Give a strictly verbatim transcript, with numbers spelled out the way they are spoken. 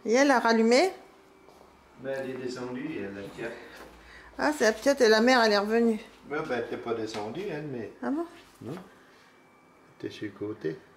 Et elle a rallumé? Ben, elle est descendue, elle, la petite. Ah, c'est la petite et la mère, elle est revenue. Ben, ben elle n'était pas descendue, elle, mais... Ah bon? Non. Elle était sur le côté.